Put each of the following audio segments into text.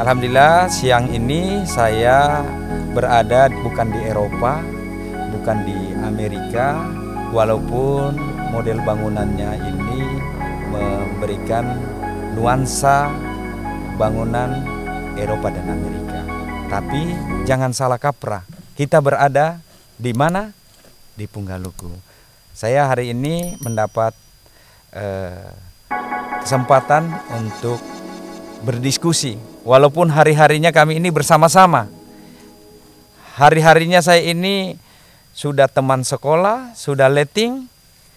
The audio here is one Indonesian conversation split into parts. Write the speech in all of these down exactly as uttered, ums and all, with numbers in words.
Alhamdulillah siang ini saya berada bukan di Eropa, bukan di Amerika, walaupun model bangunannya ini memberikan nuansa bangunan Eropa dan Amerika. Tapi jangan salah kaprah, kita berada di mana? Di Punggaluku. Saya hari ini mendapat eh, kesempatan untuk berdiskusi. Walaupun hari-harinya kami ini bersama-sama. Hari-harinya saya ini sudah teman sekolah, sudah letting,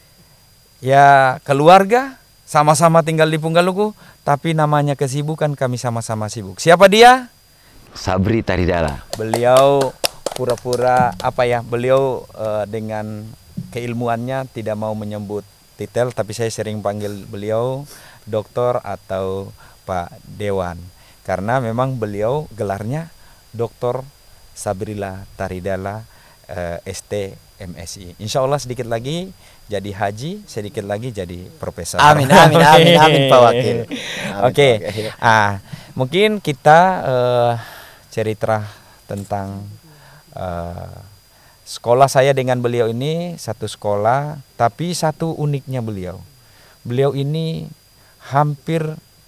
ya keluarga, sama-sama tinggal di Punggaluku, tapi namanya kesibukan kami sama-sama sibuk. Siapa dia? Sabri Taridala. Beliau pura-pura apa ya? Beliau uh, dengan keilmuannya tidak mau menyebut titel, tapi saya sering panggil beliau doktor atau Pak Dewan. Karena memang beliau gelarnya Doktor Sabrila Taridala uh, S T M Si. Insya Allah sedikit lagi jadi haji, sedikit lagi jadi profesor. Amin, amin, amin, amin Pak Wakil. Oke, okay. ah, mungkin kita uh, cerita tentang uh, sekolah saya dengan beliau ini satu sekolah, tapi satu uniknya beliau. Beliau ini hampir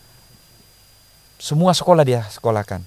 semua sekolah dia sekolahkan.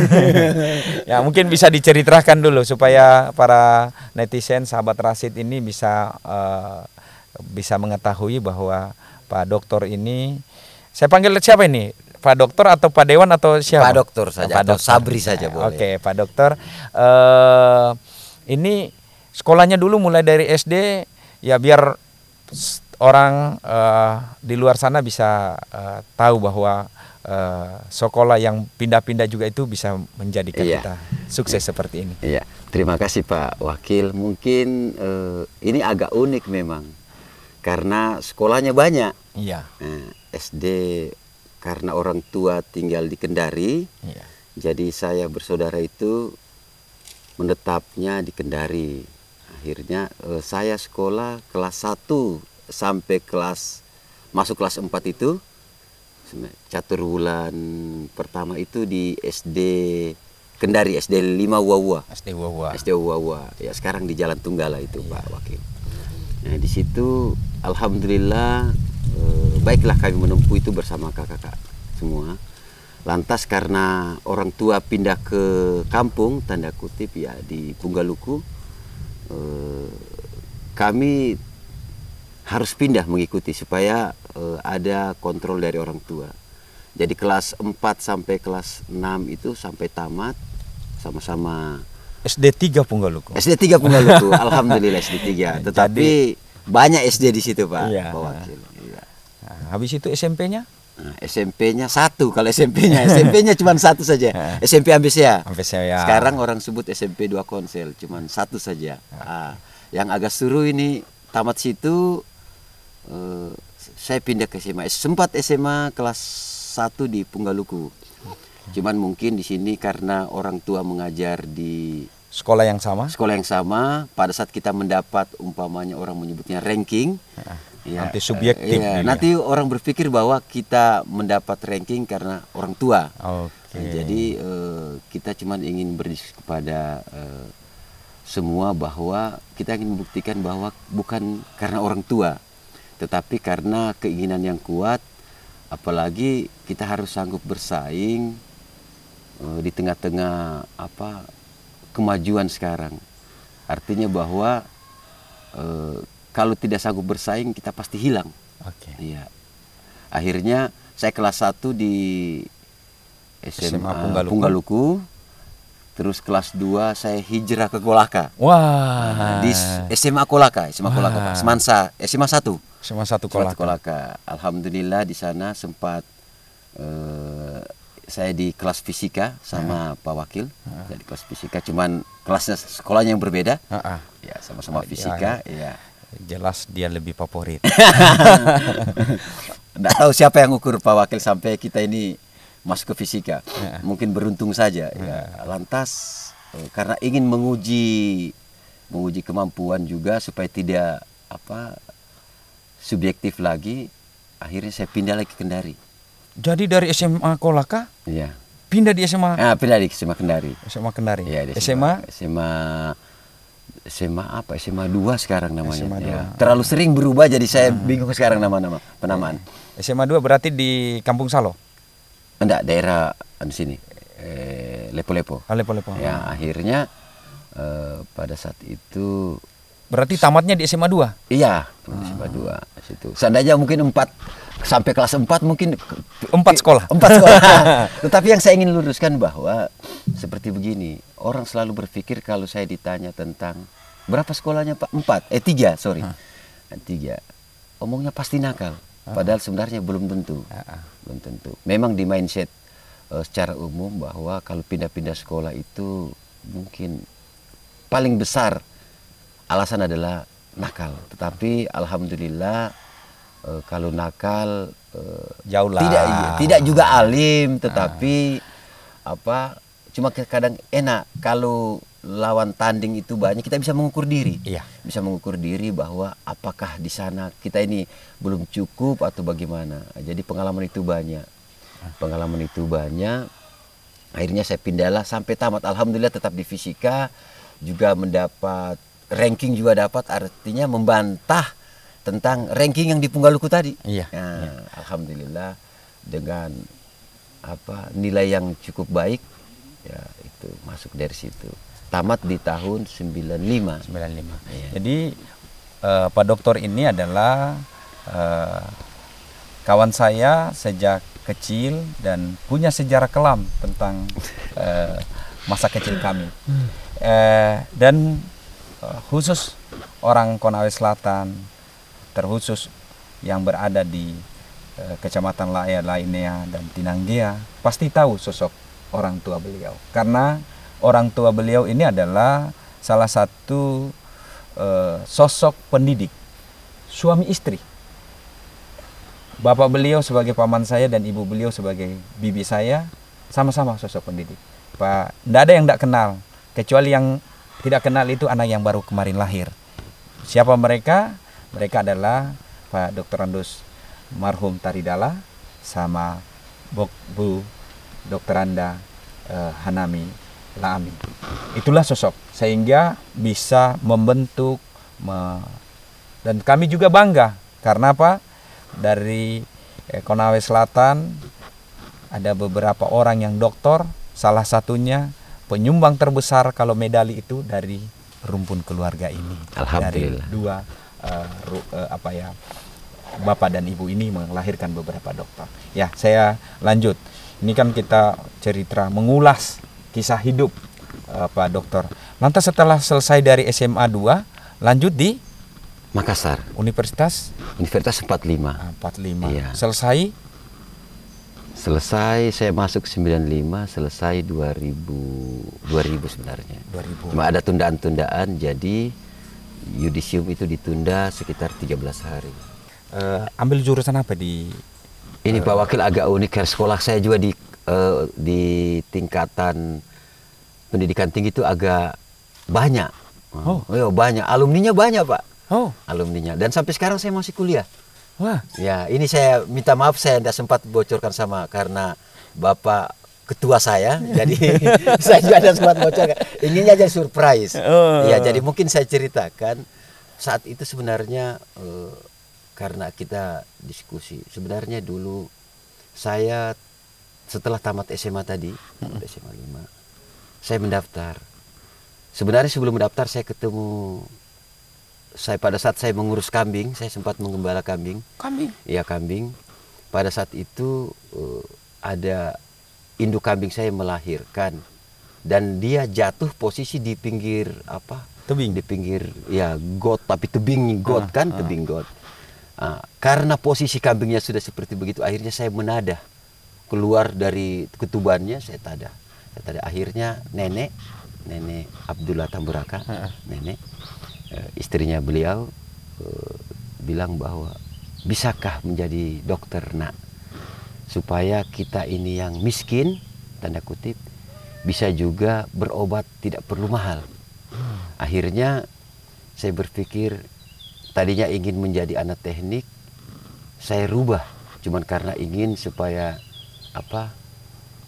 Ya mungkin bisa diceritakan dulu supaya para netizen sahabat Rasid ini bisa uh, bisa mengetahui bahwa Pak Doktor ini, saya panggil siapa ini? Pak Doktor atau Pak Dewan atau siapa? Pak Doktor saja, Pak atau Doktor. Sabri saja boleh. Oke, Pak Doktor. Uh, ini sekolahnya dulu mulai dari S D, ya biar orang uh, di luar sana bisa uh, tahu bahwa Uh, sekolah yang pindah-pindah juga itu bisa menjadikan iya. kita sukses seperti ini. Iya, terima kasih Pak Wakil. Mungkin uh, ini agak unik memang karena sekolahnya banyak. Iya. Nah, S D karena orang tua tinggal di Kendari, iya. Jadi saya bersaudara itu menetapnya di Kendari. Akhirnya uh, saya sekolah kelas satu sampai kelas masuk kelas empat itu. Catur bulan pertama itu di S D Kendari, S D lima Wawa. S D Wawa. S D Wawa. Ya sekarang di Jalan Tunggala itu iya. Pak Wakil. Nah di situ alhamdulillah eh, baiklah kami menempuh itu bersama kakak-kakak semua. Lantas karena orang tua pindah ke kampung tanda kutip ya di Punggaluku, eh, kami harus pindah mengikuti supaya uh, ada kontrol dari orang tua. Jadi kelas empat sampai kelas enam itu sampai tamat sama-sama S D tiga Punggaluku. S D tiga Punggaluku. Alhamdulillah S D tiga. Tetapi jadi, banyak S D di situ Pak, iya. Pak Wakil. Iya. Nah, habis itu S M P-nya? Nah, S M P-nya satu kalau S M P-nya. S M P-nya cuma satu saja. S M P Ambesea. Ambesea. Sekarang orang sebut S M P dua Konsel, cuma satu saja. Nah, yang agak seru ini tamat situ Uh, saya pindah ke S M A. Sempat S M A kelas satu di Punggaluku. Cuman mungkin di sini karena orang tua mengajar di sekolah yang sama. Sekolah yang sama, pada saat kita mendapat umpamanya orang menyebutnya ranking, nah, ya, nanti subjektif. Uh, ya, nanti orang berpikir bahwa kita mendapat ranking karena orang tua. Okay. Nah, jadi uh, kita cuman ingin berdiskusi kepada uh, semua bahwa kita ingin membuktikan bahwa bukan karena orang tua, tetapi karena keinginan yang kuat, apalagi kita harus sanggup bersaing uh, di tengah-tengah apa kemajuan sekarang. Artinya bahwa uh, kalau tidak sanggup bersaing kita pasti hilang. Oke. Iya. Akhirnya saya kelas satu di S M A, S M A Punggaluku. Punggaluku. Terus kelas dua saya hijrah ke Kolaka. Wah. Di S M A Kolaka, S M A Kolaka, Pak. Semansa, S M A satu. S M A satu Kolaka. Kolaka. Alhamdulillah di sana sempat uh, saya di kelas fisika sama uh. Pak Wakil. Uh. Saya di kelas fisika, cuman kelasnya sekolahnya yang berbeda. Uh -uh. Ya, sama-sama fisika, ya. Jelas dia lebih favorit. Nggak tahu siapa yang ukur Pak Wakil sampai kita ini masuk ke fisika, ya. Mungkin beruntung saja. Ya. Ya. Lantas eh, karena ingin menguji menguji kemampuan juga supaya tidak apa subjektif lagi, akhirnya saya pindah lagi ke Kendari. Jadi dari S M A Kolaka? Iya. Pindah di S M A. Ah, pindah di S M A Kendari. S M A Kendari. Iya, di S M A. S M A S M A apa? S M A dua sekarang namanya. S M A dua. Ya. Terlalu sering berubah jadi saya bingung sekarang nama-nama penamaan. S M A dua berarti di Kampung Salo. Enggak, daerah di sini. Eh, Lepo-Lepo. Ah, Lepo-Lepo. Ya, akhirnya eh, pada saat itu Berarti tamatnya di S M A dua. iya, S M A dua situ. Seandainya mungkin empat sampai kelas empat mungkin Empat sekolah. Empat sekolah. Tetapi yang saya ingin luruskan bahwa seperti begini, orang selalu berpikir kalau saya ditanya tentang berapa sekolahnya Pak? Empat, eh tiga, sorry, Hah. tiga. Omongnya pasti nakal. Padahal sebenarnya belum tentu, Ah. belum tentu. Memang di mindset uh, secara umum bahwa kalau pindah-pindah sekolah itu mungkin paling besar alasan adalah nakal. Tetapi alhamdulillah uh, kalau nakal uh, Jauh lah. tidak tidak juga alim, tetapi apa cuma kadang enak kalau lawan tanding itu banyak kita bisa mengukur diri. Iya. Bisa mengukur diri bahwa apakah di sana kita ini belum cukup atau bagaimana. Jadi pengalaman itu banyak. Pengalaman itu banyak. Akhirnya saya pindahlah sampai tamat. Alhamdulillah tetap di fisika, juga mendapat ranking juga dapat, artinya membantah tentang ranking yang di Punggaluku tadi. Iya. Nah, alhamdulillah dengan apa nilai yang cukup baik ya itu masuk dari situ. Tamat di tahun sembilan puluh lima. sembilan puluh lima. Iya. Jadi eh, Pak Doktor ini adalah eh, kawan saya sejak kecil dan punya sejarah kelam tentang eh, masa kecil kami. Eh, dan eh, khusus orang Konawe Selatan, terkhusus yang berada di eh, kecamatan Laya lainnya dan Tinanggea, pasti tahu sosok orang tua beliau. Karena orang tua beliau ini adalah salah satu uh, sosok pendidik, suami istri. Bapak beliau sebagai paman saya dan ibu beliau sebagai bibi saya, sama-sama sosok pendidik. Pak, tidak ada yang tidak kenal, kecuali yang tidak kenal itu anak yang baru kemarin lahir. Siapa mereka? Mereka adalah Pak Doktor Andus marhum Taridala sama Bu Dokter Anda uh, Hanami Laami. Itulah sosok sehingga bisa membentuk me, dan kami juga bangga karena apa? Dari eh, Konawe Selatan ada beberapa orang yang doktor, salah satunya penyumbang terbesar kalau medali itu dari rumpun keluarga ini. Dari Alhamdulillah. dua uh, ru, uh, apa ya? Bapak dan ibu ini melahirkan beberapa dokter. Ya, saya lanjut. Ini kan kita cerita mengulas kisah hidup uh, Pak Dokter. Lantas setelah selesai dari S M A dua, lanjut di Makassar, Universitas Universitas empat puluh lima. ah, empat puluh lima. Iya. Selesai Selesai saya masuk sembilan puluh lima, selesai dua ribu dua ribu sebenarnya. dua ribu. Cuma ada tundaan-tundaan, jadi yudisium itu ditunda sekitar tiga belas hari. Uh, ambil jurusan apa di Ini Pak Wakil agak unik, karena sekolah saya juga di eh, di tingkatan pendidikan tinggi itu agak banyak. Oh. Oh, iya, banyak. Alumninya banyak Pak. Oh, Alumninya. Dan sampai sekarang saya masih kuliah. wah. Ya, ini saya minta maaf saya tidak sempat bocorkan sama karena Bapak ketua saya, jadi saya juga tidak sempat bocorkan. Inginnya jadi surprise. Oh. Ya, jadi mungkin saya ceritakan saat itu sebenarnya eh, karena kita diskusi. Sebenarnya dulu saya setelah tamat S M A tadi, tamat S M A lima, saya mendaftar. Sebenarnya sebelum mendaftar saya ketemu, saya pada saat saya mengurus kambing, saya sempat menggembala kambing. Kambing. Iya, kambing. Pada saat itu uh, ada induk kambing saya melahirkan dan dia jatuh posisi di pinggir apa? Tebing. Di pinggir ya got, tapi tebing got Ah, kan, ah. tebing got. Ah, karena posisi kambingnya sudah seperti begitu, akhirnya saya menadah keluar dari ketubannya, saya tadah. Saya tadah. Akhirnya nenek, nenek Abdullah Tamburaka, Ah. nenek eh, istrinya beliau eh, bilang bahwa bisakah menjadi dokter nak, supaya kita ini yang miskin tanda kutip bisa juga berobat tidak perlu mahal. Akhirnya saya berpikir, tadinya ingin menjadi anak teknik, saya rubah cuman karena ingin supaya apa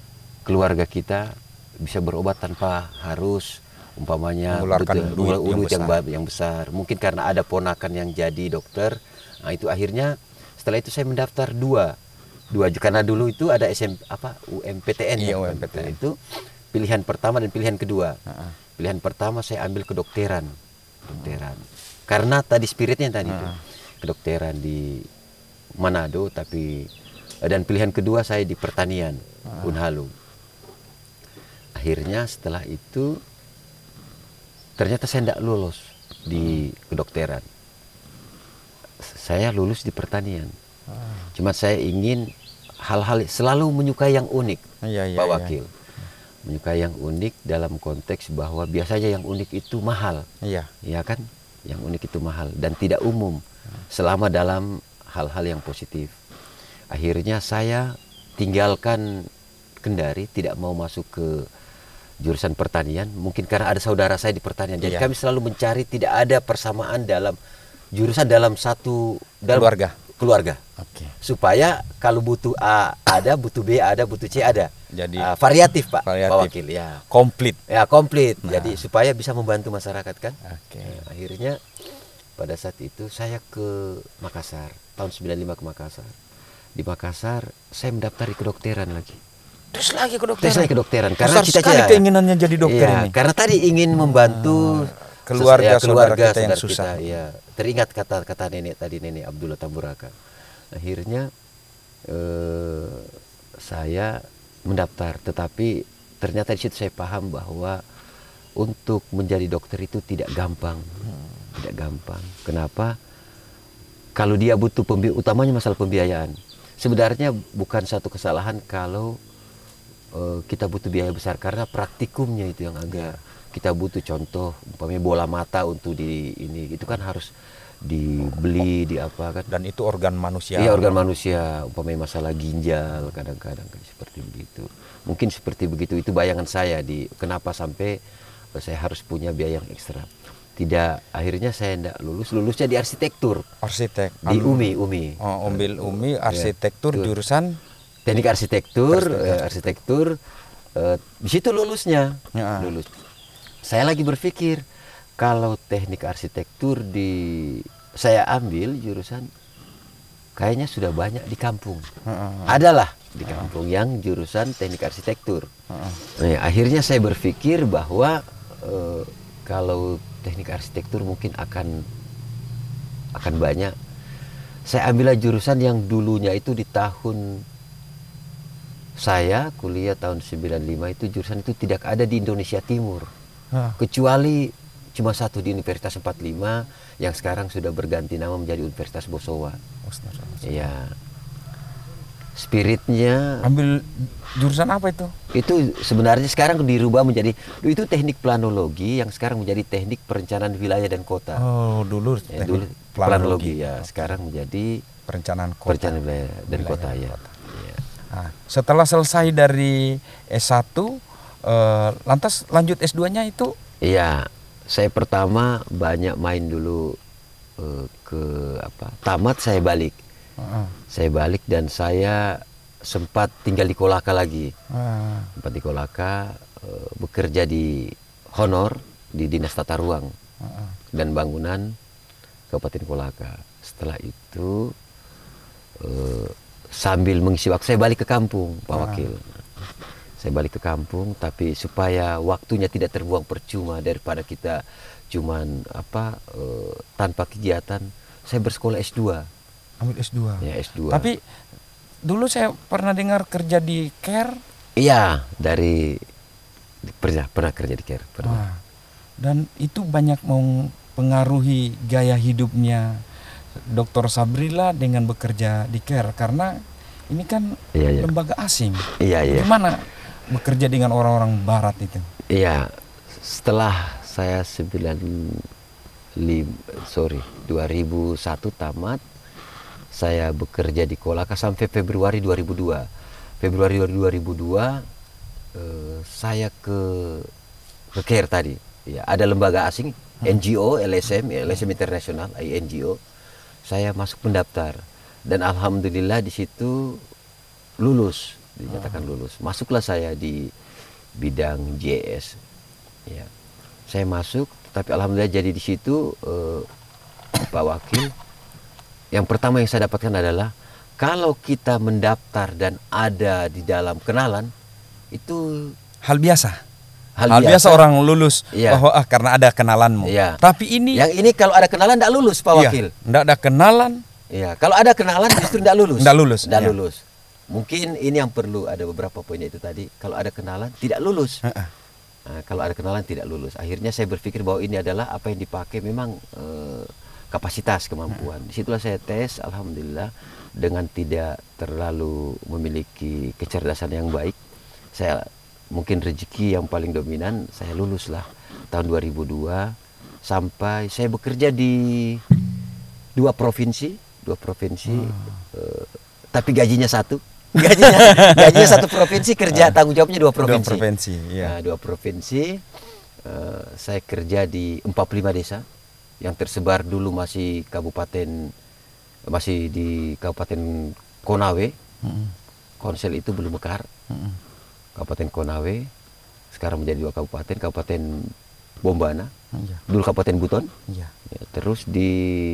keluarga kita bisa berobat tanpa harus umpamanya mengeluarkan duit yang duit yang, besar. ba- yang besar. Mungkin karena ada ponakan yang jadi dokter. Nah, itu akhirnya setelah itu saya mendaftar dua. Dua karena dulu itu ada S M apa U M P T N Iya, ya. U M P T N. Itu pilihan pertama dan pilihan kedua. Heeh. Pilihan pertama saya ambil kedokteran. Kedokteran. Karena tadi spiritnya tadi itu. Kedokteran di Manado tapi dan pilihan kedua saya di pertanian Unhalu. Akhirnya setelah itu ternyata saya tidak lulus di kedokteran. Saya lulus di pertanian. Cuma saya ingin hal-hal selalu menyukai yang unik, Iya, iya, Pak iya. Wakil. Menyukai yang unik dalam konteks bahwa biasanya yang unik itu mahal, Iya. ya kan? Yang unik itu mahal dan tidak umum selama dalam hal-hal yang positif. Akhirnya saya tinggalkan Kendari, tidak mau masuk ke jurusan pertanian, mungkin karena ada saudara saya di pertanian. Jadi Iya. kami selalu mencari tidak ada persamaan dalam jurusan dalam satu dalam Keluarga. keluarga. Oke. Supaya kalau butuh A ada, butuh B ada, butuh C ada. Jadi Ah, variatif Pak, variatif. Pak Wakil ya. komplit. Ya komplit. Nah. Jadi supaya bisa membantu masyarakat kan. Oke. Nah, akhirnya pada saat itu saya ke Makassar tahun sembilan puluh lima ke Makassar. Di Makassar saya mendaftar di kedokteran lagi. Terus lagi ke Tes lagi kedokteran karena Besar cita-cita sekali keinginannya jadi dokter Iya, ini. karena tadi ingin membantu keluarga ses- ya, saudara kita yang saudara susah. Iya, teringat kata-kata nenek tadi, nenek Abdullah Tamburaka. Akhirnya eh, saya mendaftar, tetapi ternyata di situ saya paham bahwa untuk menjadi dokter itu tidak gampang, tidak gampang. Kenapa? Kalau dia butuh pembi- utamanya masalah pembiayaan. Sebenarnya bukan satu kesalahan kalau Uh, kita butuh biaya besar karena praktikumnya itu yang agak kita butuh. Contoh umpamanya bola mata untuk di ini itu kan harus dibeli di apa kan, Dan itu organ manusia. iya organ manusia, umpamanya masalah ginjal kadang-kadang kan seperti begitu. Mungkin seperti begitu, itu bayangan saya di kenapa sampai uh, saya harus punya biaya yang ekstra. Tidak, akhirnya saya tidak lulus, lulusnya di arsitektur Arsitek. di Am- UMI UMI Oh, ambil UMI Ya, arsitektur betul. jurusan. teknik arsitektur, Arsitektur. eh, arsitektur, eh, di situ lulusnya, Ya. lulus. Saya lagi berpikir kalau teknik arsitektur di saya ambil jurusan, kayaknya sudah banyak di kampung. Heeh. Adalah di kampung yang jurusan teknik arsitektur. Heeh. Nah, akhirnya saya berpikir bahwa eh, kalau teknik arsitektur mungkin akan akan banyak. Saya ambillah jurusan yang dulunya itu di tahun saya kuliah tahun sembilan puluh lima itu jurusan itu tidak ada di Indonesia Timur. Hah. Kecuali cuma satu di Universitas empat puluh lima yang sekarang sudah berganti nama menjadi Universitas Bosowa. Iya. Spiritnya Ambil jurusan apa itu? itu sebenarnya sekarang dirubah menjadi itu teknik planologi yang sekarang menjadi teknik perencanaan wilayah dan kota. Oh, dulu Ya, teknik dulu planologi ya, sekarang menjadi perencanaan kota. perencanaan wilayah dan Wilayah kota dan ya. kota. Iya. Nah, setelah selesai dari S satu, eh, lantas lanjut S dua-nya itu? Iya, saya pertama banyak main dulu eh, ke apa? Tamat saya balik. Heeh. Saya balik dan saya sempat tinggal di Kolaka lagi. Ah, Sempat di Kolaka eh, bekerja di honor di Dinas Tata Ruang heeh. dan Bangunan Kabupaten Kolaka. Setelah itu eh, sambil mengisi waktu saya balik ke kampung, Pak Ah. Wakil. Saya balik ke kampung, tapi supaya waktunya tidak terbuang percuma daripada kita cuman apa eh, tanpa kegiatan, saya bersekolah S dua. Ambil S dua. Ya, S dua. Tapi dulu saya pernah dengar kerja di Care. Iya, dari pernah pernah kerja di Care, pernah. Wah, dan itu banyak mempengaruhi gaya hidupnya Doktor Sabrila dengan bekerja di Care, karena ini kan Iya, iya. lembaga asing. Iya, iya. Gimana bekerja dengan orang-orang Barat itu? Iya, setelah saya sembilan lima sorry dua ribu satu tamat, saya bekerja di Kolaka sampai Februari dua ribu dua. Februari dua ribu dua eh, saya ke ke Care tadi. Ya, ada lembaga asing N G O, L S M, L S M Internasional, N G O. Saya masuk pendaftar dan alhamdulillah di situ lulus dinyatakan lulus. Masuklah saya di bidang J S. Ya. Saya masuk, tapi alhamdulillah jadi di situ eh, Pak Wakil. Yang pertama yang saya dapatkan adalah kalau kita mendaftar dan ada di dalam kenalan itu Hal biasa. hal, Hal biasa, biasa orang lulus Iya. bahwa ah, karena ada kenalanmu. Iya. Tapi ini Yang ini kalau ada kenalan tidak lulus Pak iya, Wakil. nggak ada kenalan, Iya, kalau ada kenalan justru tidak lulus. nggak lulus. Tidak Iya. lulus. Mungkin ini yang perlu ada beberapa poinnya itu tadi. Kalau ada kenalan tidak lulus. Heeh. Nah, kalau ada kenalan tidak lulus. Akhirnya saya berpikir bahwa ini adalah apa yang dipakai memang eh, kapasitas kemampuan. Disitulah saya tes, alhamdulillah dengan tidak terlalu memiliki kecerdasan yang baik. Saya mungkin rezeki yang paling dominan, saya lulus lah tahun dua ribu dua sampai saya bekerja di dua provinsi, dua provinsi, eh, tapi gajinya satu. Gajinya, gajinya satu provinsi, kerja tanggung jawabnya dua provinsi. Dua provinsi, iya. Nah, dua provinsi. eh, saya kerja di empat puluh lima desa yang tersebar dulu masih kabupaten, masih di Kabupaten Konawe. Mm-mm. Konsel itu belum mekar. Mm-mm. Kabupaten Konawe sekarang menjadi dua kabupaten, Kabupaten Bombana, Iya. dulu Kabupaten Buton. Iya. Ya, terus di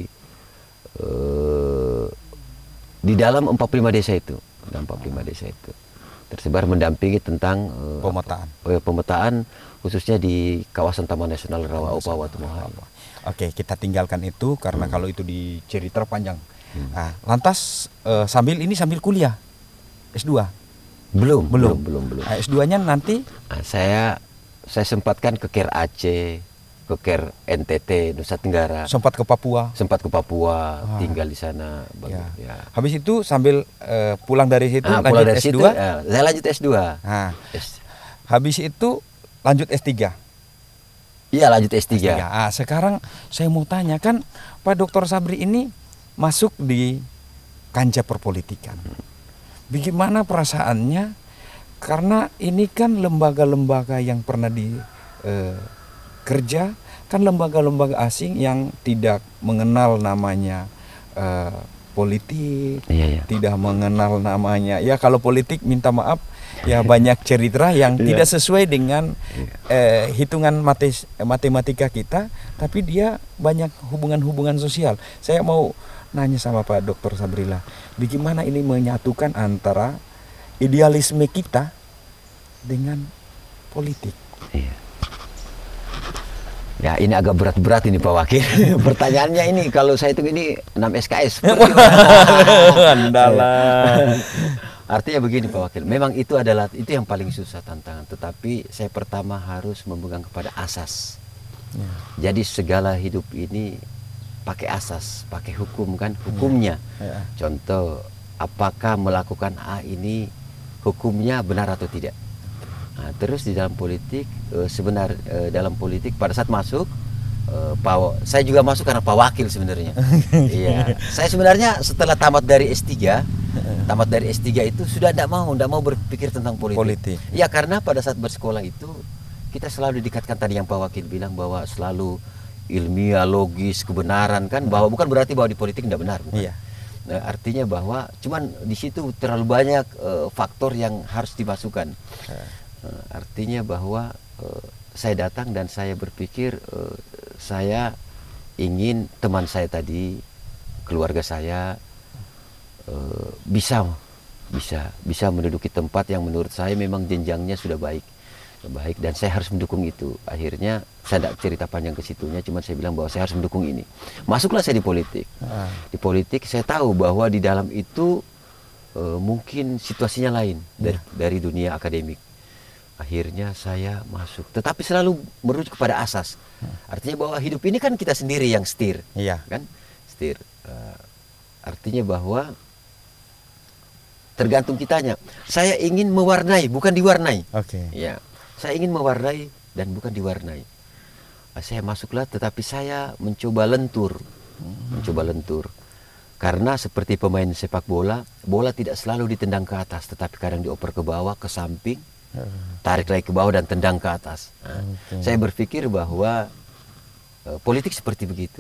eh, di dalam empat puluh lima desa itu, dalam empat puluh lima desa itu tersebar mendampingi tentang eh, Pemetaan. apa, eh, pemetaan khususnya di kawasan Taman Nasional Rawa Opa Watumohai. Oke, kita tinggalkan itu karena kalau itu dicerita panjang. Nah, lantas eh, sambil ini sambil kuliah S dua. Belum, Belum. belum, belum, belum. Nah, S dua-nya nanti Nah, saya saya sempatkan ke Ker Aceh, ke Ker N T T Nusa Tenggara, sempat ke Papua. sempat ke Papua, Ah. tinggal di sana. Bang. Ya. Ya. Habis itu sambil eh, pulang dari situ Ah, lanjut pulang dari S dua. situ, eh, saya lanjut S dua. Nah, S- habis itu lanjut S tiga. Iya, lanjut S S tiga. tiga. Ah, sekarang saya mau tanya kan Pak Doktor Sabri ini masuk di kancah perpolitikan. Bagaimana perasaannya? Karena ini kan lembaga-lembaga yang pernah di eh, kerja kan lembaga-lembaga asing yang tidak mengenal namanya eh, politik, Iya, iya. tidak mengenal namanya. Ya kalau politik minta maaf ya banyak cerita yang tidak sesuai dengan eh, hitungan mates, matematika kita, tapi dia banyak hubungan-hubungan sosial. Saya mau nanya sama Pak Doktor Sabrila, bagaimana ini menyatukan antara idealisme kita dengan politik? Iya. Ya, ini agak berat-berat ini Pak Wakil. Pertanyaannya ini kalau saya hitung ini enam S K S. Andalan. Artinya begini Pak Wakil, memang itu adalah itu yang paling susah tantangan. Tetapi saya pertama harus memegang kepada asas. Ya. Jadi segala hidup ini pakai asas, pakai hukum kan, hukumnya. Ya. Contoh, apakah melakukan A ini hukumnya benar atau tidak? Nah, terus di dalam politik, eh, sebenar eh, dalam politik pada saat masuk, eh, Pak, saya juga masuk karena Pak Wakil sebenarnya. Iya, saya sebenarnya setelah tamat dari S tiga, tamat dari S tiga itu sudah tidak mau, tidak mau berpikir tentang politik. Politik. Ya karena pada saat bersekolah itu kita selalu dikatakan tadi yang Pak Wakil bilang bahwa selalu ilmiah, logis, kebenaran kan, bahwa bukan berarti bahwa di politik tidak benar. Bukan. Iya. Nah, artinya bahwa cuman di situ terlalu banyak eh, faktor yang harus dimasukkan. Eh, artinya bahwa eh, saya datang dan saya berpikir eh, saya ingin teman saya tadi, keluarga saya eh, bisa bisa bisa menduduki tempat yang menurut saya memang jenjangnya sudah baik. Baik, dan saya harus mendukung itu. Akhirnya saya tidak cerita panjang ke situnya, cuman saya bilang bahwa saya harus mendukung ini. Masuklah saya di politik. Ah. Di politik saya tahu bahwa di dalam itu eh, mungkin situasinya lain dari, dari dunia akademik. Akhirnya saya masuk, tetapi selalu merujuk kepada asas. Artinya bahwa hidup ini kan kita sendiri yang setir, Iya. kan? Setir. Eh, artinya bahwa tergantung kitanya. Saya ingin mewarnai, bukan diwarnai. Oke. Ya, saya ingin mewarnai dan bukan diwarnai. Ah, Saya masuklah, tetapi saya mencoba lentur, mencoba lentur. Karena seperti pemain sepak bola, bola tidak selalu ditendang ke atas, tetapi kadang dioper ke bawah, ke samping, tarik lagi ke bawah dan tendang ke atas. Nah, Oke. Saya berpikir bahwa eh, politik seperti begitu.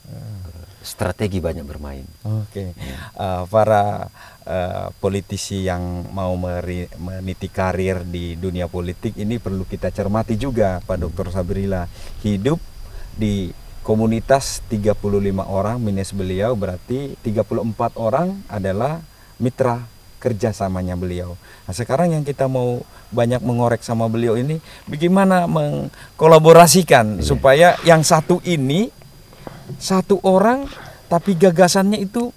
strategi banyak bermain. Oke, uh, para uh, politisi yang mau meri, meniti karir di dunia politik ini perlu kita cermati juga, Pak Doktor Sabrila. Hidup di komunitas tiga puluh lima orang minus beliau, berarti tiga puluh empat orang adalah mitra kerjasamanya beliau. Nah sekarang yang kita mau banyak mengorek sama beliau ini, bagaimana mengkolaborasikan yeah. supaya yang satu ini satu orang tapi gagasannya itu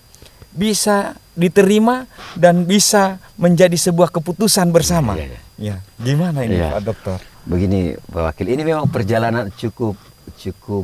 bisa diterima dan bisa menjadi sebuah keputusan bersama. Yeah, yeah, yeah. Ya, gimana ini yeah. Pak Dokter? Begini Pak Wakil, ini memang perjalanan cukup cukup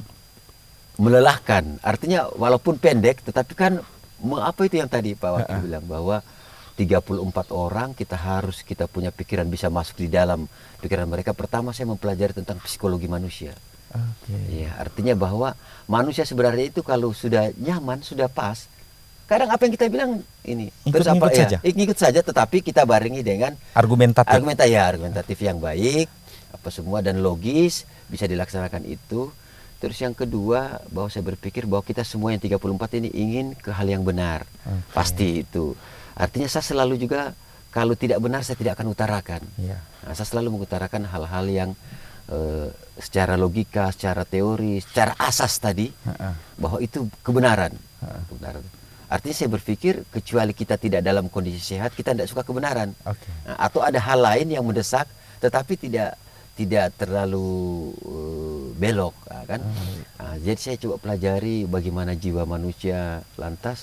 melelahkan. Artinya walaupun pendek, tetapi kan apa itu yang tadi Pak Wakil uh -uh. bilang bahwa tiga puluh empat orang kita harus kita punya pikiran bisa masuk di dalam pikiran mereka. Pertama saya mempelajari tentang psikologi manusia. Okay. Ya, artinya bahwa manusia sebenarnya itu kalau sudah nyaman, sudah pas, kadang apa yang kita bilang ini ikut, terus apa ikut ya, saja. ikut saja, tetapi kita barengi dengan argumentatif. Argumentatif ya, argumentatif yang baik, apa semua dan logis bisa dilaksanakan itu. Terus yang kedua, bahwa saya berpikir bahwa kita semua yang tiga puluh empat ini ingin ke hal yang benar. Okay. Pasti itu. Artinya saya selalu juga kalau tidak benar saya tidak akan utarakan. Yeah. Nah, saya selalu mengutarakan hal-hal yang uh, secara logika, secara teori, secara asas tadi uh -uh. bahwa itu kebenaran. Uh -uh. kebenaran. Artinya saya berpikir kecuali kita tidak dalam kondisi sehat kita tidak suka kebenaran. Okay. Nah, atau ada hal lain yang mendesak tetapi tidak tidak terlalu uh, belok, kan? Uh. Nah, jadi saya coba pelajari bagaimana jiwa manusia lantas.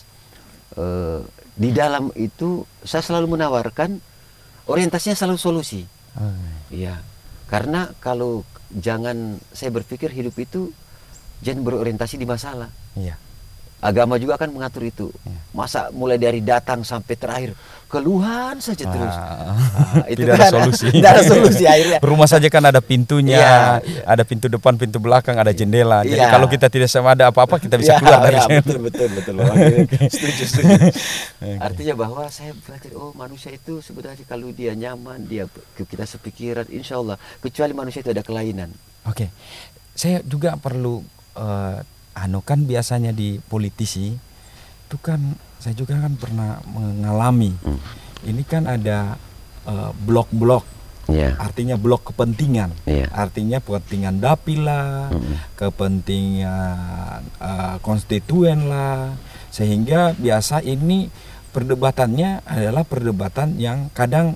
Uh, di dalam itu saya selalu menawarkan orientasinya selalu solusi. Iya, hmm. karena kalau jangan saya berpikir hidup itu jangan berorientasi di masalah. Iya. Agama juga kan mengatur itu. Iya. Masa mulai dari datang sampai terakhir keluhan saja terus. Ah, nah, itu tidak kan, ada solusi. Tidak ada solusi akhirnya. Rumah saja kan ada pintunya, iya, iya. ada pintu depan, pintu belakang, ada jendela. Jadi iya. kalau kita tidak sama ada apa-apa kita bisa iya, keluar dari iya, sini. Betul betul betul. Setuju setuju. Okay. Artinya bahwa saya belajar oh manusia itu sebenarnya kalau dia nyaman, dia kita sepikiran, insya Allah. Kecuali manusia itu ada kelainan. Oke, okay. Saya juga perlu uh, anu kan biasanya di politisi itu kan saya juga kan pernah mengalami hmm. ini kan ada blok-blok uh, yeah. artinya blok kepentingan yeah. artinya kepentingan dapil lah hmm. kepentingan uh, konstituen lah sehingga biasa ini perdebatannya adalah perdebatan yang kadang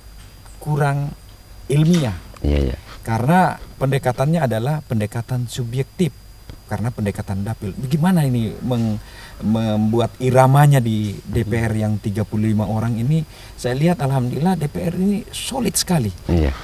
kurang ilmiah yeah, yeah. karena pendekatannya adalah pendekatan subjektif karena pendekatan dapil. Bagaimana ini meng, membuat iramanya di D P R yang tiga puluh lima orang ini? Saya lihat alhamdulillah D P R ini solid sekali. Iya.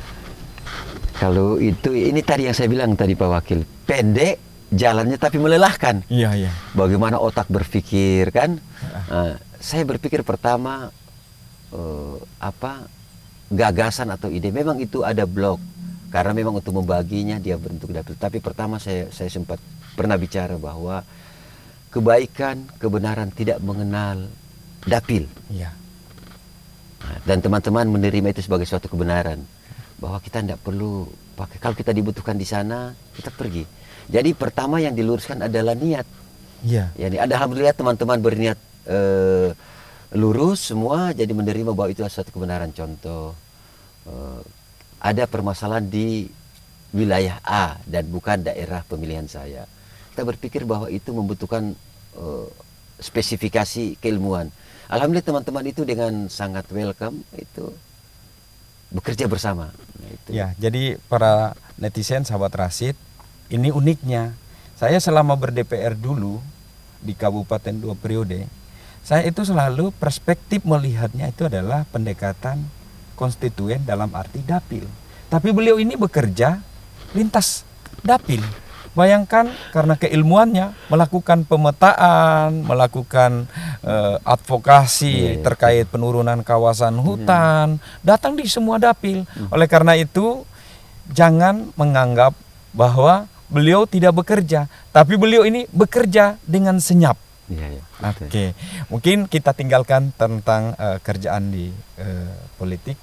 Kalau itu ini tadi yang saya bilang tadi Pak Wakil, pendek jalannya tapi melelahkan. Iya, iya. Bagaimana otak berpikir kan? Uh, saya berpikir pertama uh, apa gagasan atau ide memang itu ada blok. Karena memang untuk membaginya dia bentuk dapil. Tapi pertama saya saya sempat pernah bicara bahwa kebaikan, kebenaran tidak mengenal dapil. Ya. Nah, dan teman-teman menerima itu sebagai suatu kebenaran. Bahwa kita tidak perlu pakai. Kalau kita dibutuhkan di sana, kita pergi. Jadi pertama yang diluruskan adalah niat. Ya. Yani ada alhamdulillah teman-teman berniat eh, lurus semua. Jadi menerima bahwa itu adalah suatu kebenaran. Contoh. Eh, ada permasalahan di wilayah A dan bukan daerah pemilihan saya. Kita berpikir bahwa itu membutuhkan uh, spesifikasi keilmuan. Alhamdulillah teman-teman itu dengan sangat welcome itu bekerja bersama. Nah, itu. Ya, jadi para netizen sahabat Rasid, ini uniknya. Saya selama ber-D P R dulu di kabupaten dua periode, saya itu selalu perspektif melihatnya itu adalah pendekatan konstituen dalam arti dapil. Tapi beliau ini bekerja lintas dapil. Bayangkan karena keilmuannya melakukan pemetaan, melakukan uh, advokasi yeah, terkait penurunan kawasan hutan, yeah. datang di semua dapil. Hmm. Oleh karena itu jangan menganggap bahwa beliau tidak bekerja, tapi beliau ini bekerja dengan senyap. Yeah, yeah. Oke, okay. Mungkin kita tinggalkan tentang uh, kerjaan di uh, politik.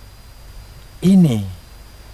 Ini,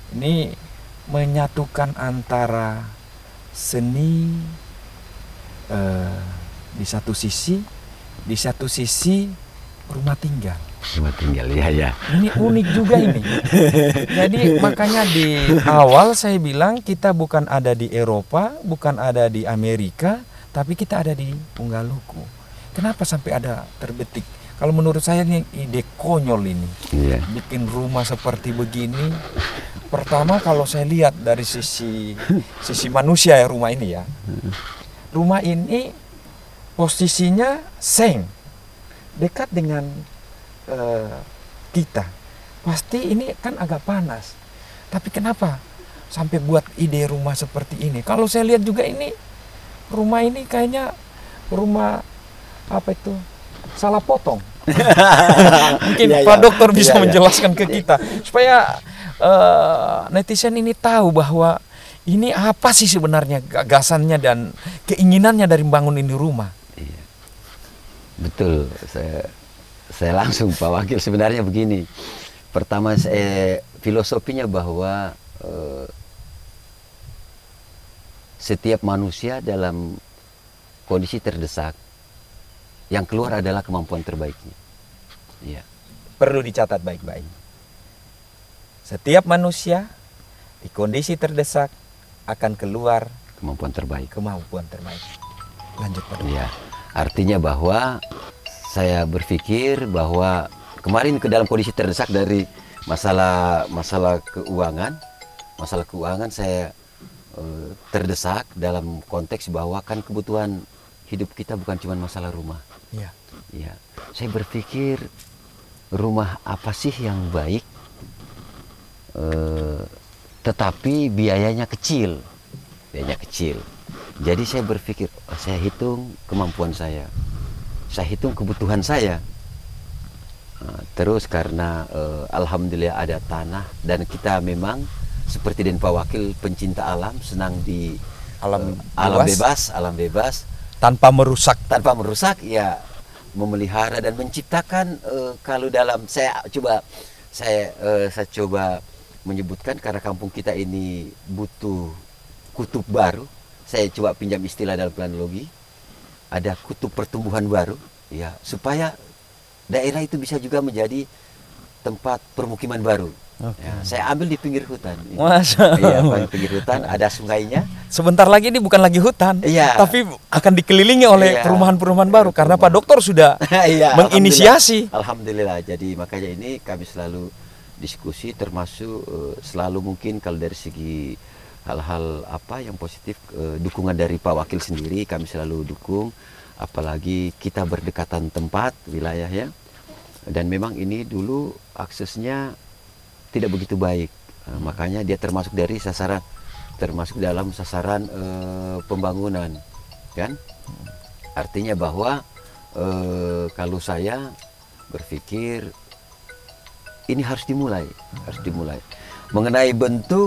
ini menyatukan antara seni, eh, di satu sisi, di satu sisi rumah tinggal. Rumah tinggal, ya ya. Ini unik juga ini. Jadi makanya di awal saya bilang kita bukan ada di Eropa, bukan ada di Amerika, tapi kita ada di Punggaluku. Kenapa sampai ada terbetik? Kalau menurut saya ini ide konyol ini. Iya. Bikin rumah seperti begini. Pertama kalau saya lihat dari sisi sisi manusia ya rumah ini ya. Rumah ini posisinya seng, dekat dengan uh, kita. Pasti ini kan agak panas. Tapi kenapa sampai buat ide rumah seperti ini? Kalau saya lihat juga ini rumah ini kayaknya rumah apa itu? Salah potong. Mungkin Ya, Pak ya. Dokter bisa Ya, ya. menjelaskan ke kita supaya uh, netizen ini tahu bahwa ini apa sih sebenarnya gagasannya dan keinginannya dari membangun ini rumah. Iya. Betul, saya saya langsung Pak Wakil sebenarnya begini. Pertama saya filosofinya bahwa eh, setiap manusia dalam kondisi terdesak, yang keluar adalah kemampuan terbaiknya. Iya. Perlu dicatat baik-baik. Setiap manusia di kondisi terdesak akan keluar Kemampuan terbaik. kemampuan terbaik. Lanjut Pak Dokter. Iya. Artinya bahwa saya berpikir bahwa kemarin ke dalam kondisi terdesak dari masalah masalah keuangan, masalah keuangan saya eh, terdesak dalam konteks bahwa kan kebutuhan hidup kita bukan cuma masalah rumah. Iya. Ya, saya berpikir rumah apa sih yang baik, eh, tetapi biayanya kecil, biayanya kecil. Jadi saya berpikir, oh, saya hitung kemampuan saya, saya hitung kebutuhan saya. Nah, terus karena eh, alhamdulillah ada tanah dan kita memang seperti dan Pak Wakil pencinta alam, senang di Alam eh, alam bebas. bebas, alam bebas. Tanpa merusak. Tanpa merusak, ya memelihara dan menciptakan. Uh, kalau dalam saya coba saya uh, saya coba menyebutkan karena kampung kita ini butuh kutub baru. Saya coba pinjam istilah dalam planologi. Ada kutub pertumbuhan baru, ya supaya daerah itu bisa juga menjadi tempat permukiman baru. Oke. Ya, saya ambil di pinggir hutan. Masya Iya, Allah. di pinggir hutan ada sungainya. Sebentar lagi ini bukan lagi hutan, Iya. tapi akan dikelilingi oleh Iya. perumahan-perumahan baru karena Pak Dokter sudah Iya, menginisiasi. Alhamdulillah. Alhamdulillah. Jadi makanya ini kami selalu diskusi, termasuk uh, selalu mungkin kalau dari segi hal-hal apa yang positif, uh, dukungan dari Pak Wakil sendiri kami selalu dukung. Apalagi kita berdekatan tempat wilayah ya. Dan memang ini dulu aksesnya tidak begitu baik. Uh, makanya dia termasuk dari sasaran, termasuk dalam sasaran uh, pembangunan, kan? Artinya bahwa uh, kalau saya berpikir ini harus dimulai, harus dimulai. Mengenai bentuk,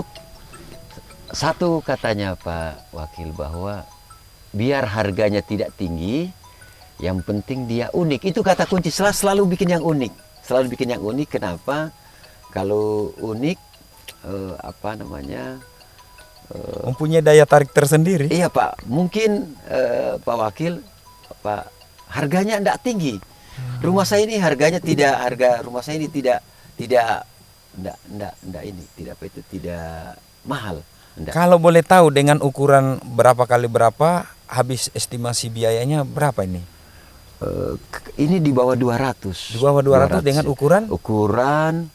satu katanya Pak Wakil bahwa biar harganya tidak tinggi, yang penting dia unik. Itu kata kunci, selalu, selalu bikin yang unik, selalu bikin yang unik. Kenapa? Kalau unik, eh, apa namanya? Eh, Mempunyai daya tarik tersendiri. iya Pak, mungkin eh, Pak Wakil, Pak, harganya tidak tinggi. Rumah saya ini harganya tidak, harga rumah saya ini tidak, tidak, tidak, tidak, tidak ini, tidak apa itu, tidak mahal. Tidak. Kalau boleh tahu dengan ukuran berapa kali berapa, habis estimasi biayanya berapa ini? Eh, k- ini di bawah dua ratus. Di bawah dua ratus dengan ukuran? Ukuran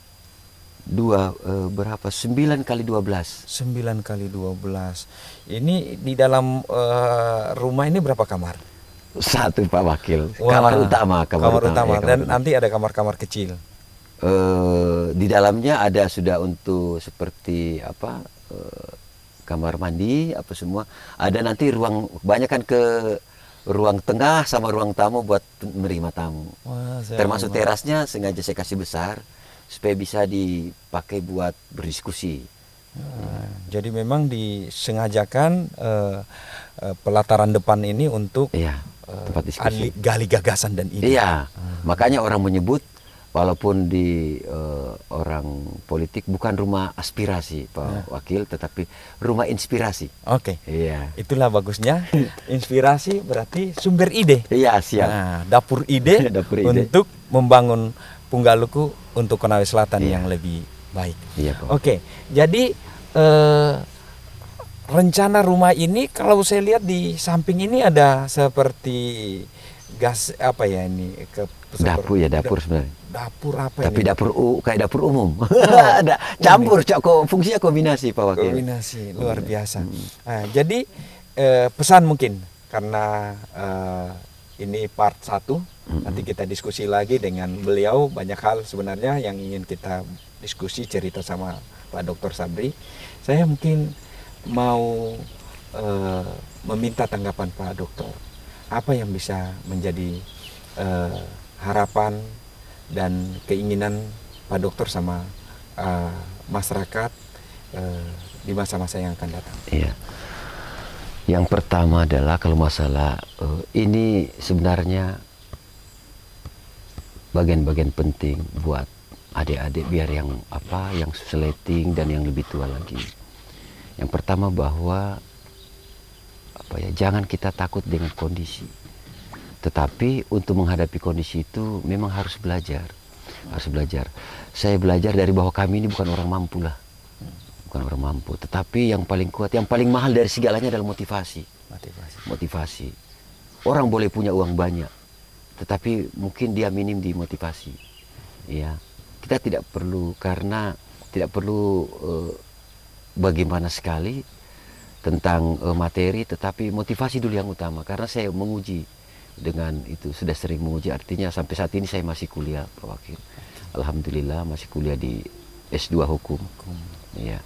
dua eh, berapa? sembilan kali dua belas. sembilan kali dua belas. Ini di dalam eh, rumah ini berapa kamar? Satu Pak Wakil. Wah, Kamar utama, Kamar, kamar, utama. ya, kamar Dan utama. nanti ada kamar-kamar kecil. Eh, di dalamnya ada sudah untuk seperti apa? eh, kamar mandi apa semua. Ada nanti ruang, banyak kan ke ruang tengah sama ruang tamu buat menerima tamu. Wah, saya Termasuk mau- terasnya sengaja saya kasih besar supaya bisa dipakai buat berdiskusi. Nah, jadi memang disengajakan eh, eh, pelataran depan ini untuk Iya, eh, tempat diskusi. ali- gali gagasan dan ide. Iya, makanya orang menyebut walaupun di uh, orang politik bukan rumah aspirasi Pak Nah. Wakil, tetapi rumah inspirasi. Oke. Iya. Itulah bagusnya. Inspirasi berarti sumber ide. Iya, siap. Nah, dapur ide Dapur ide. untuk membangun Punggaluku untuk Konawe Selatan Iya. yang lebih baik. Iya, Pak. Oke, jadi eh, rencana rumah ini kalau saya lihat di samping ini ada seperti gas apa ya ini ke Dapur ya, dapur da- sebenarnya. Dapur apa Tapi ini? dapur u kayak dapur umum. Ada campur, Cak, kok fungsinya kombinasi Pak Wakil. Kombinasi luar biasa. Nah, jadi eh, pesan mungkin karena eh, ini part satu, nanti kita diskusi lagi dengan beliau banyak hal sebenarnya yang ingin kita diskusi cerita sama Pak Doktor Sabri. Saya mungkin mau eh, meminta tanggapan Pak Doktor. Apa yang bisa menjadi eh, harapan dan keinginan Pak Doktor sama eh, masyarakat eh, di masa-masa yang akan datang? Iya. Yang pertama adalah kalau masalah uh, ini sebenarnya bagian-bagian penting buat adik-adik biar yang apa yang seleting dan yang lebih tua lagi. Yang pertama bahwa apa ya, jangan kita takut dengan kondisi. Tetapi untuk menghadapi kondisi itu memang harus belajar. Harus belajar. Saya belajar dari bahwa kami ini bukan orang mampu lah. Bukan orang mampu, tetapi yang paling kuat, yang paling mahal dari segalanya adalah motivasi. Motivasi. Motivasi. Orang boleh punya uang banyak, tetapi mungkin dia minim di motivasi. Ya, kita tidak perlu karena tidak perlu uh, bagaimana sekali tentang uh, materi, tetapi motivasi dulu yang utama. Karena saya menguji dengan itu, sudah sering menguji. Artinya sampai saat ini saya masih kuliah, Pak Wakil. Alhamdulillah masih kuliah di S dua Hukum. Hukum. Ya.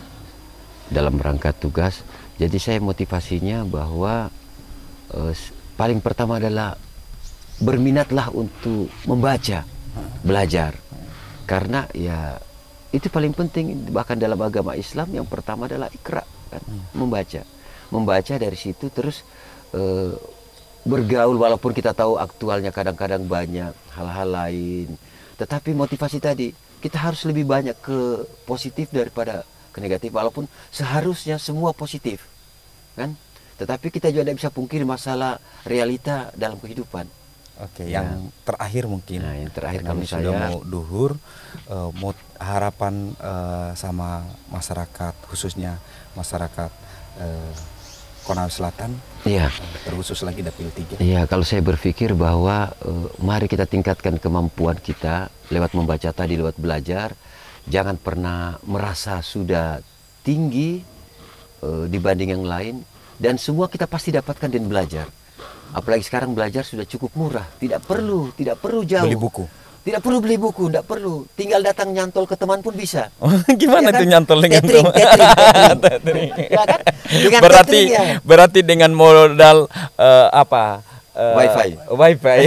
Dalam rangka tugas. Jadi saya motivasinya bahwa uh, paling pertama adalah berminatlah untuk membaca, belajar. Karena ya itu paling penting, bahkan dalam agama Islam yang pertama adalah ikra, kan? Membaca. Membaca dari situ terus uh, bergaul, walaupun kita tahu aktualnya kadang-kadang banyak hal-hal lain. Tetapi motivasi tadi, kita harus lebih banyak ke positif daripada ke negatif, walaupun seharusnya semua positif, kan? Tetapi kita juga tidak bisa pungkiri masalah realita dalam kehidupan. Oke, Ya. yang terakhir mungkin. Nah, yang terakhir Karena kalau ini sudah saya- mau duhur, eh, mau harapan eh, sama masyarakat, khususnya masyarakat eh, Konawe Selatan, Iya, terkhusus lagi Dapil tiga. iya. Kalau saya berpikir bahwa eh, mari kita tingkatkan kemampuan kita lewat membaca tadi, lewat belajar. Jangan pernah merasa sudah tinggi eh, dibanding yang lain, dan semua kita pasti dapatkan dengan belajar. Apalagi sekarang belajar sudah cukup murah, tidak perlu, tidak perlu jauh. Beli buku. Tidak perlu beli buku, tidak perlu. Tinggal datang nyantol ke teman pun bisa. Oh, gimana Ya kan? tuh nyantol dengan Tethering, teman? tethering, tethering. Tethering. Ya kan? Dengan berarti tethering, ya. berarti dengan modal eh, apa? Eh, Wifi. Wifi.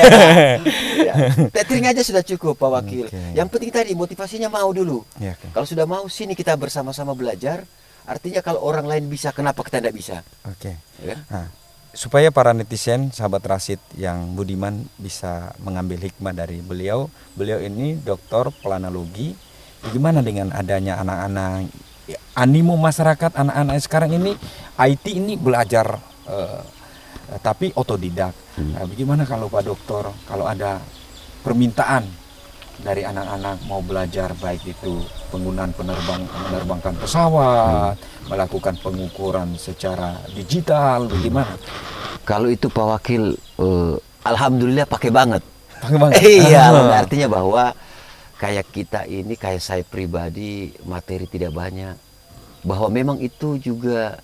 Ya. Tethering aja sudah cukup, Pak Wakil. Oke. Yang penting tadi motivasinya mau dulu. Ya, oke. Kalau sudah mau, sini kita bersama-sama belajar. Artinya kalau orang lain bisa, kenapa kita tidak bisa? Oke. Ya kan? Nah, supaya para netizen, sahabat Rasid yang budiman bisa mengambil hikmah dari beliau. Beliau ini doktor planologi. Gimana dengan adanya anak-anak, ya, animo masyarakat anak-anak sekarang ini I T ini belajar eh, eh, tapi otodidak. Nah, bagaimana kalau Pak Dokter, kalau ada permintaan dari anak-anak mau belajar, baik itu penggunaan penerbang menerbangkan pesawat, melakukan pengukuran secara digital, bagaimana? Kalau itu Pak Wakil, eh, alhamdulillah pakai banget. Pakai banget? Iya, Ah. artinya bahwa kayak kita ini, kayak saya pribadi, materi tidak banyak. Bahwa memang itu juga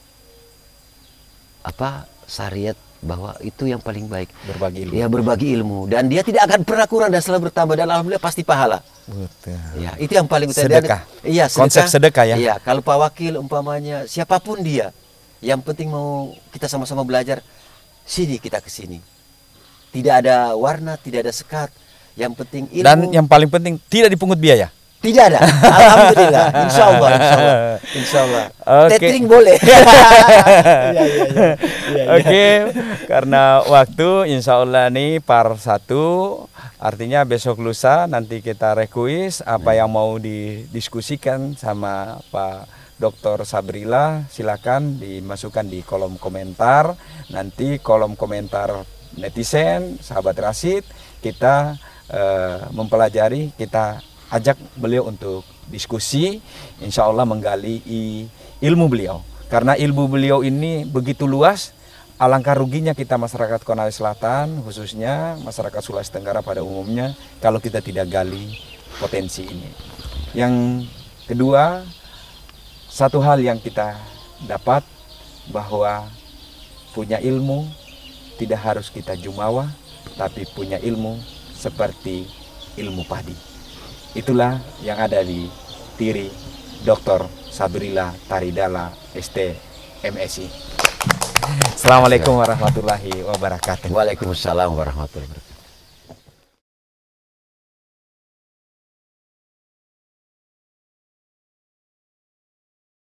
apa syariat, bahwa itu yang paling baik. Berbagi ilmu. Ya, berbagi ilmu, dan dia tidak akan pernah kurang dan selalu bertambah, dan alhamdulillah pasti pahala. Betul. Ya, itu yang paling utama. Sedekah. Iya, Konsep sedekah ya. Iya, kalau Pak Wakil umpamanya siapapun dia, yang penting mau kita sama-sama belajar, sini kita ke sini. Tidak ada warna, tidak ada sekat. Yang penting ilmu. Dan yang paling penting tidak dipungut biaya. Tidak ada. Alhamdulillah. Insya Allah. Insya Allah. Insya Allah. Oke. Tethering boleh. Iya, iya, iya. Iya, iya. Oke, karena waktu insya Allah nih par satu, artinya besok lusa nanti kita rekuis apa yang mau didiskusikan sama Pak Doktor Sabrila, silakan dimasukkan di kolom komentar. Nanti kolom komentar netizen, sahabat Rasid, kita uh, mempelajari, kita ajak beliau untuk diskusi, insya Allah menggali i, ilmu beliau. Karena ilmu beliau ini begitu luas, alangkah ruginya kita masyarakat Konawe Selatan, khususnya masyarakat Sulawesi Tenggara pada umumnya, kalau kita tidak gali potensi ini. Yang kedua, satu hal yang kita dapat, bahwa punya ilmu tidak harus kita jumawa, tapi punya ilmu seperti ilmu padi. Itulah yang ada di diri Doktor Sabrila Taridala, S T M Si. Assalamualaikum warahmatullahi wabarakatuh. Waalaikumsalam warahmatullahi wabarakatuh.